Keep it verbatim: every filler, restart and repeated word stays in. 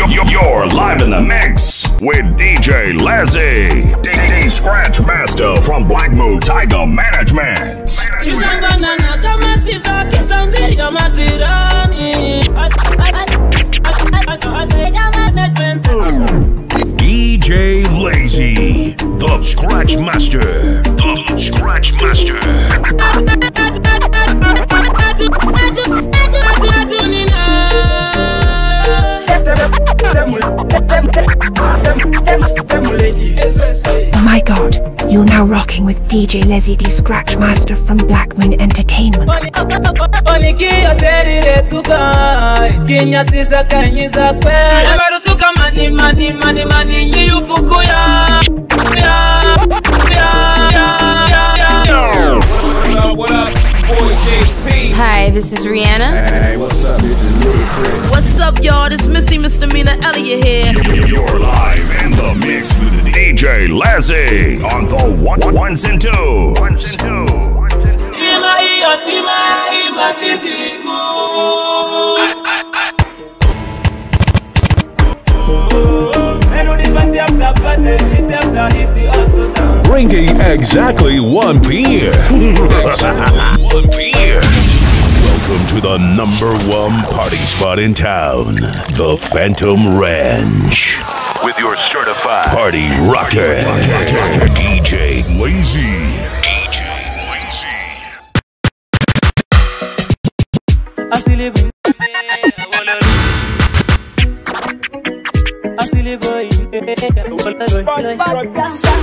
You're live in the mix with D J Lazy, D D Scratch Master from Black Moon Tiger Management. D J Lazy, the Scratch Master, the Scratch Master. Oh my god, you're now rocking with D J Lazy D Scratch Master from Black Moon Entertainment. Hi, this is Rihanna. Hey, what's up? This is Little Chris. What's up, y'all? This Missy Misdemeanor Elliott here. You're live in the mix with D J Lazy on the one, ones and two. Ones and two. Drinking exactly one beer. Exactly one beer. Welcome to the number one party spot in town, the Phantom Ranch. With your certified party rocker, D J Lazy. D J Lazy. I still live in I still live in